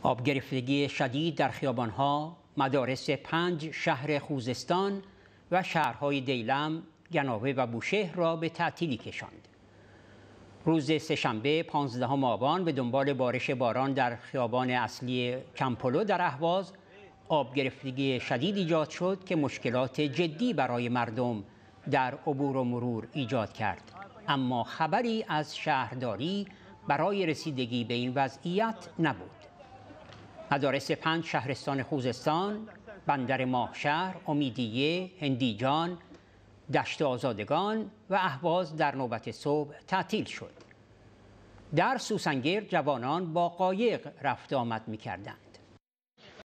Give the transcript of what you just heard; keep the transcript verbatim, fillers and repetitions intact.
آب گرفتگی شدید در خیابان‌ها مدارس پنج شهر خوزستان و شهرهای دیلم، گناوه و بوشهر را به تعطیلی کشاند. روز سه‌شنبه پانزدهم آبان به دنبال بارش باران در خیابان اصلی کمپلو در اهواز آب گرفتگی شدید ایجاد شد که مشکلات جدی برای مردم در عبور و مرور ایجاد کرد، اما خبری از شهرداری برای رسیدگی به این وضعیت نبود. مدارس پنج شهرستان خوزستان، بندر ماهشهر، امیدیه، هندیجان، دشت آزادگان و اهواز در نوبت صبح تعطیل شد. در سوسنگر جوانان با قایق رفت آمد می‌کردند.